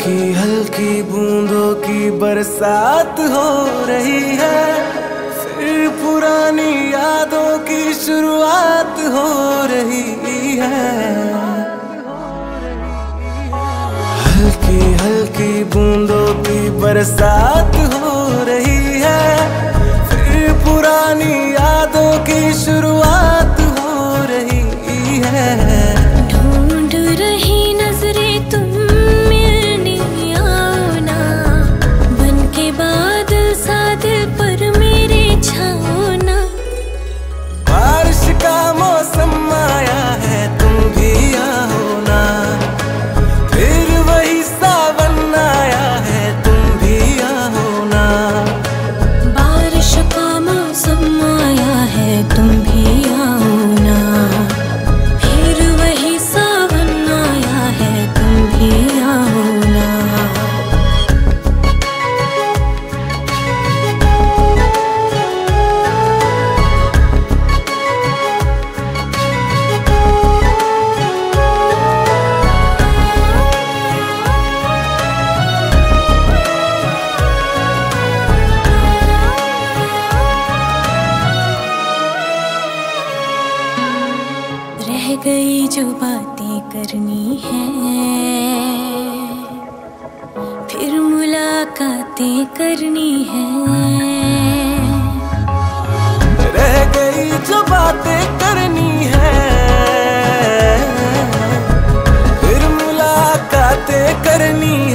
हल्की हल्की बूंदों की बरसात हो रही है, फिर पुरानी यादों की शुरुआत हो रही है। हल्की हल्की बूंदों की बरसात हो रही है, फिर पुरानी यादों की शुरुआत हो रही है। ढूंढ रही नजरें तुम मिलने आओ ना, बन के बादल सा दिल पर मेरे छाओ ना। बारिश का मौसम आया है, तुम भी आओ ना, फिर वही सावन आया है, तुम भी आओ ना। बारिश का मौसम आया है, तुम भी आओ ना, फिर वही सावन आया है, तुम भी आओ ना। रह गई जो बातें करनी है, फिर मुलाकातें करनी है। रह गई जो बातें करनी है, फिर मुलाकातें करनी